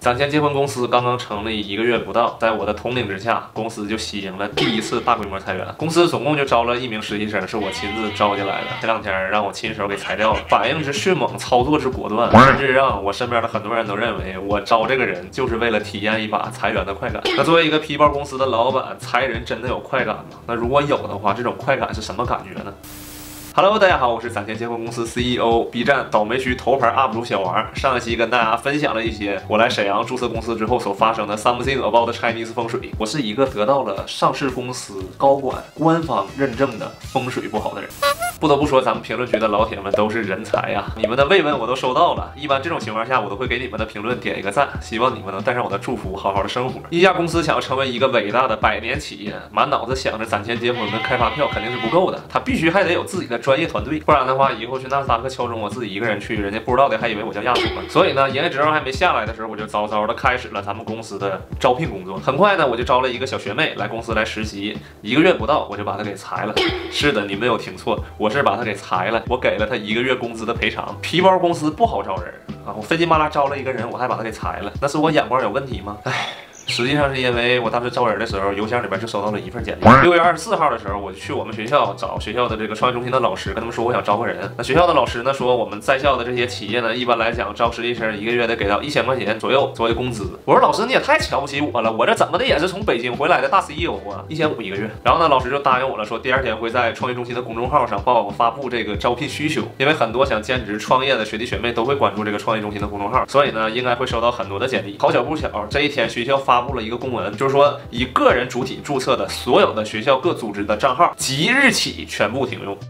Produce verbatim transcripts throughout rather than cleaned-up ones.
攒钱结婚公司刚刚成立一个月不到，在我的统领之下，公司就吸引了第一次大规模裁员。公司总共就招了一名实习生，是我亲自招进来的。前两天让我亲手给裁掉了，反应之迅猛，操作之果断，甚至让我身边的很多人都认为我招这个人就是为了体验一把裁员的快感。那作为一个皮包公司的老板，裁人真的有快感吗？那如果有的话，这种快感是什么感觉呢？Hello， 大家好，我是攒钱结婚公司 C E O、B 站倒霉区头牌 U P 主小王。上一期跟大家分享了一些我来沈阳注册公司之后所发生的 something about Chinese 风水。我是一个得到了上市公司高管官方认证的风水不好的人。不得不说，咱们评论区的老铁们都是人才呀！你们的慰问我都收到了。一般这种情况下，我都会给你们的评论点一个赞，希望你们能带上我的祝福，好好的生活。一家公司想要成为一个伟大的百年企业，满脑子想着攒钱结婚跟开发票肯定是不够的，他必须还得有自己的专业团队，不然的话，以后去纳斯达克敲钟，我自己一个人去，人家不知道的还以为我叫亚叔呢。所以呢，营业执照还没下来的时候，我就早早的开始了咱们公司的招聘工作。很快呢，我就招了一个小学妹来公司来实习，一个月不到，我就把她给裁了。是的，你没有听错，我是把她给裁了。我给了她一个月工资的赔偿。皮包公司不好招人啊，我费劲巴拉招了一个人，我还把他给裁了，那是我眼光有问题吗？唉。实际上是因为我当时招人的时候，邮箱里边就收到了一份简历。六月二十四号的时候，我就去我们学校找学校的这个创业中心的老师，跟他们说我想招个人。那学校的老师呢说，我们在校的这些企业呢，一般来讲招实习生一个月得给到一千块钱左右作为工资。我说老师你也太瞧不起我了，我这怎么的也是从北京回来的大 C E O 啊，一千五一个月。然后呢，老师就答应我了，说第二天会在创业中心的公众号上帮我发布这个招聘需求，因为很多想兼职创业的学弟学妹都会关注这个创业中心的公众号，所以呢，应该会收到很多的简历。好巧不巧，这一天学校发布了一个公文。就是说，以个人主体注册的所有的学校各组织的账号，即日起全部停用。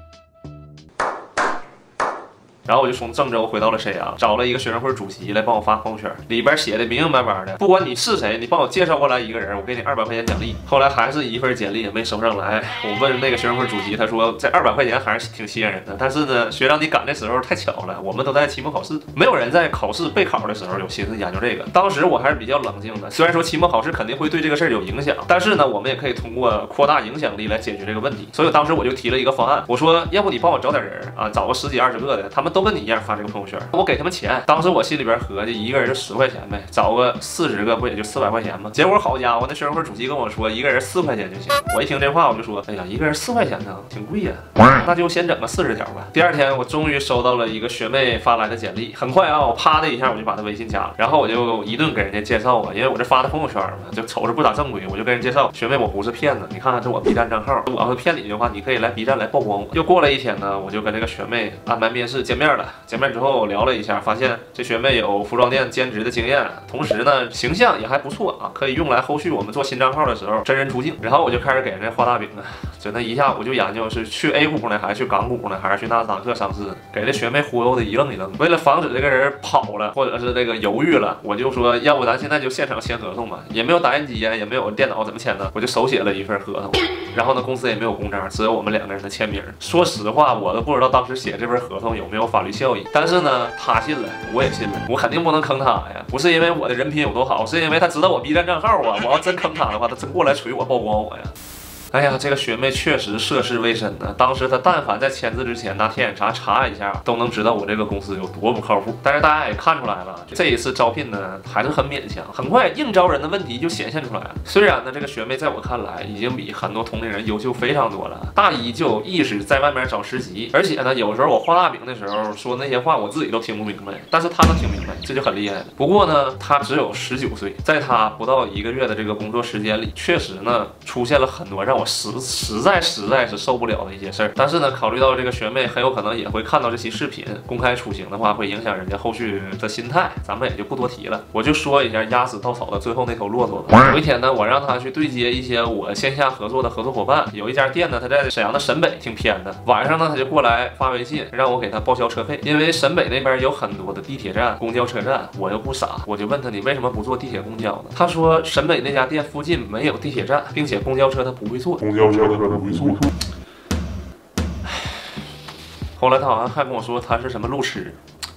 然后我就从郑州回到了沈阳，找了一个学生会主席来帮我发朋友圈，里边写的明明白白的，不管你是谁，你帮我介绍过来一个人，我给你二百块钱奖励。后来还是一份简历也没收上来，我问那个学生会主席，他说这二百块钱还是挺吸引人的，但是呢，学长你赶的时候太巧了，我们都在期末考试，没有人在考试备考的时候有心思研究这个。当时我还是比较冷静的，虽然说期末考试肯定会对这个事儿有影响，但是呢，我们也可以通过扩大影响力来解决这个问题。所以当时我就提了一个方案，我说要不你帮我找点人啊，找个十几二十个的，他们都跟你一样发这个朋友圈，我给他们钱。当时我心里边合计，一个人就十块钱呗，找个四十个不也就四百块钱吗？结果好家伙，那学生会主席跟我说，一个人四块钱就行。我一听这话，我就说，哎呀，一个人四块钱呢，挺贵呀，那就先整个四十条吧。第二天，我终于收到了一个学妹发来的简历，很快啊，我啪的一下我就把她微信加了，然后我就一顿给人家介绍啊，因为我这发的朋友圈嘛，就瞅着不咋正规，我就跟人介绍，学妹我不是骗子，你看看这我 B 站账号，我要是骗你的话，你可以来 B 站来曝光我。又过了一天呢，我就跟这个学妹安排面试见面了，见面之后聊了一下，发现这学妹有服装店兼职的经验，同时呢形象也还不错啊，可以用来后续我们做新账号的时候真人出镜。然后我就开始给人家画大饼了，就那一下我就研究是去 A 股呢，还是去港股呢，还是去纳斯达克上市，给这学妹忽悠的一愣一愣。为了防止这个人跑了，或者是这个犹豫了，我就说要不咱现在就现场签合同吧，也没有打印机呀，也没有电脑，怎么签呢？我就手写了一份合同，然后呢公司也没有公章，只有我们两个人的签名。说实话，我都不知道当时写这份合同有没有法律效益，但是呢他信了，我也信了，我肯定不能坑他呀！不是因为我的人品有多好，是因为他知道我 B 站账号啊！我要真坑他的话，他真过来锤我曝光我呀！哎呀，这个学妹确实涉世未深呢。当时她但凡在签字之前拿天眼查查一下，都能知道我这个公司有多不靠谱。但是大家也看出来了，这一次招聘呢还是很勉强，很快应招人的问题就显现出来了。虽然呢，这个学妹在我看来已经比很多同龄人优秀非常多了，大一就有意识在外面找实习，而且呢，有时候我画大饼的时候说那些话，我自己都听不明白，但是她能听明白，这就很厉害了。不过呢，她只有十九岁，在她不到一个月的这个工作时间里，确实呢出现了很多让我我实实在实在是受不了的一些事儿。但是呢，考虑到这个学妹很有可能也会看到这期视频，公开处刑的话会影响人家后续的心态，咱们也就不多提了。我就说一下压死稻草的最后那头骆驼吧。有一天呢，我让他去对接一些我线下合作的合作伙伴，有一家店呢，他在沈阳的沈北，挺偏的。晚上呢，他就过来发微信让我给他报销车费，因为沈北那边有很多的地铁站、公交车站，我又不傻，我就问他你为什么不坐地铁、公交呢？他说沈北那家店附近没有地铁站，并且公交车他不会坐。公交车他不会坐。后来他好像还跟我说他是什么路痴。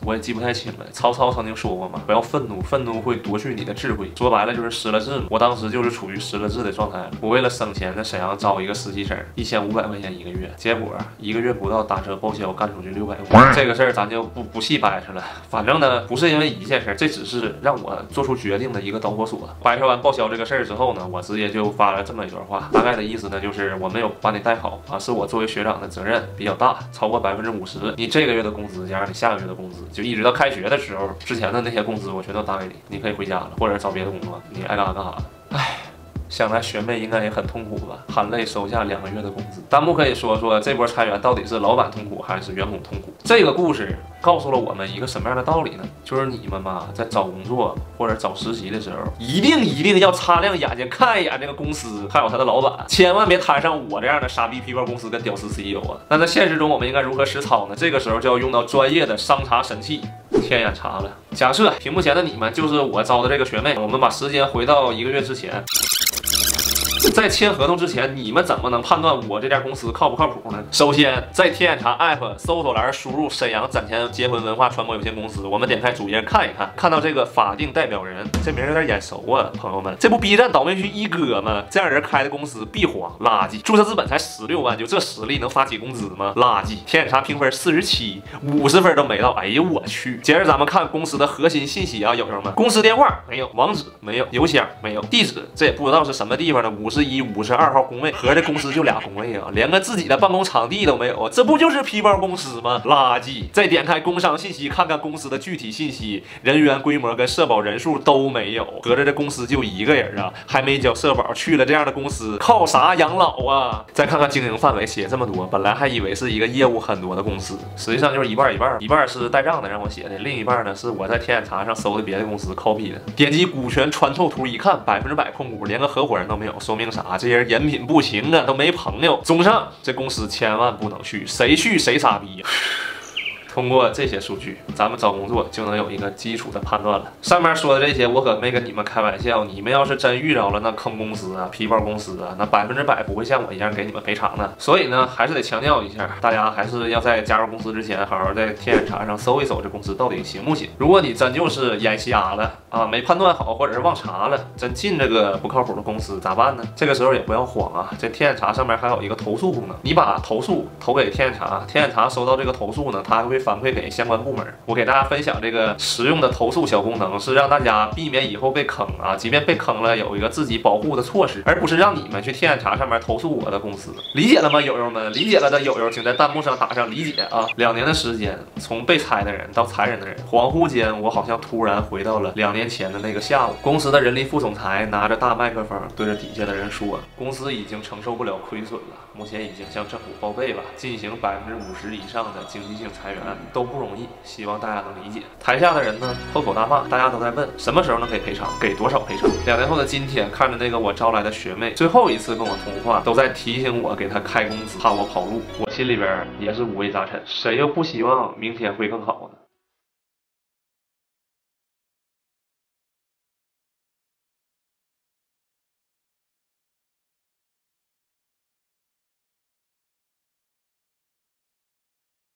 我也记不太清了。曹操曾经说过嘛，不要愤怒，愤怒会夺去你的智慧。说白了就是失了智嘛。我当时就是处于失了智的状态了。我为了省钱在沈阳招一个实习生，一千五百块钱一个月，结果一个月不到打折报销干出去六百五。这个事儿咱就不不细掰扯了。反正呢，不是因为一件事，这只是让我做出决定的一个导火索。掰扯完报销这个事儿之后呢，我直接就发了这么一段话，大概的意思呢就是我没有把你带好啊，是我作为学长的责任比较大，超过百分之五十，你这个月的工资加上你下个月的工资，就一直到开学的时候之前的那些工资我全都打给你，你可以回家了，或者找别的工作，你爱干啥干啥了。唉。想来学妹应该也很痛苦吧，含泪收下两个月的工资。弹幕可以说说这波裁员到底是老板痛苦还是员工痛苦？这个故事告诉了我们一个什么样的道理呢？就是你们吧，在找工作或者找实习的时候，一定一定要擦亮眼睛看一眼这个公司还有他的老板，千万别摊上我这样的傻逼皮包公司跟屌丝 C E O 啊。那在现实中我们应该如何实操呢？这个时候就要用到专业的商查神器。天眼查了。假设屏幕前的你们就是我招的这个学妹，我们把时间回到一个月之前。在签合同之前，你们怎么能判断我这家公司靠不靠谱呢？首先，在天眼查 App 搜索栏输入沈阳攒钱结婚文化传播有限公司，我们点开主页看一看，看到这个法定代表人，这名有点眼熟啊，朋友们，这不 B 站倒霉区一哥吗？这样人开的公司必黄，垃圾！注册资本才十六万，就这实力能发起工资吗？垃圾！天眼查评分四十七，五十分都没到，哎呦我去！接着咱们看公司的核心信息啊，友友们，公司电话没有，网址没有，邮箱没有，地址这也不知道是什么地方呢，五十一、五十二号工位，合着公司就俩工位啊，连个自己的办公场地都没有啊，这不就是皮包公司吗？垃圾！再点开工商信息，看看公司的具体信息，人员规模跟社保人数都没有，合着这公司就一个人啊，还没交社保，去了这样的公司靠啥养老啊？再看看经营范围，写这么多，本来还以为是一个业务很多的公司，实际上就是一半一半，一半是带账的让我写的，另一半呢是我在天眼查上搜的别的公司 copy 的。点击股权穿透图一看，百分之百控股，连个合伙人都没有，说明啥？这些人人品不行啊，都没朋友。综上，这公司千万不能去，谁去谁傻逼呀！通过这些数据，咱们找工作就能有一个基础的判断了。上面说的这些，我可没跟你们开玩笑。你们要是真遇着了那坑公司啊、皮包公司啊，那百分之百不会像我一样给你们赔偿的。所以呢，还是得强调一下，大家还是要在加入公司之前，好好在天眼查上搜一搜这公司到底行不行。如果你真就是眼瞎了啊，没判断好，或者是忘查了，真进这个不靠谱的公司咋办呢？这个时候也不要慌啊，这天眼查上面还有一个投诉功能，你把投诉投给天眼查，天眼查收到这个投诉呢，它还会反馈给相关部门。我给大家分享这个实用的投诉小功能，是让大家避免以后被坑啊，即便被坑了，有一个自己保护的措施，而不是让你们去天眼查上面投诉我的公司。理解了吗，友友们？理解了的友友，请在弹幕上打上理解啊！两年的时间，从被裁的人到裁人的人，恍惚间，我好像突然回到了两年前的那个下午。公司的人力副总裁拿着大麦克风对着底下的人说：“公司已经承受不了亏损了，目前已经向政府报备了，进行百分之五十以上的经济性裁员，都不容易，希望大家能理解。”台下的人呢，破口大骂，大家都在问什么时候能给赔偿，给多少赔偿。两年后的今天，看着那个我招来的学妹最后一次跟我通话，都在提醒我给她开工资，怕我跑路，我心里边也是五味杂陈。谁又不希望明天会更好呢？